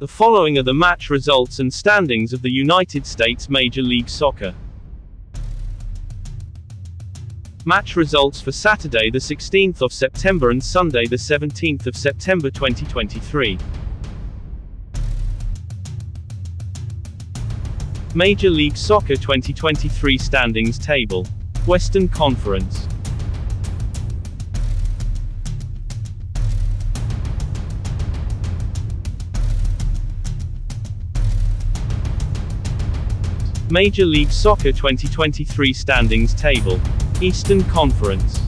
The following are the match results and standings of the United States Major League Soccer. Match results for Saturday the 16th of September and Sunday the 17th of September 2023. Major League Soccer 2023 standings table. Western Conference. Major League Soccer 2023 standings table. Eastern Conference.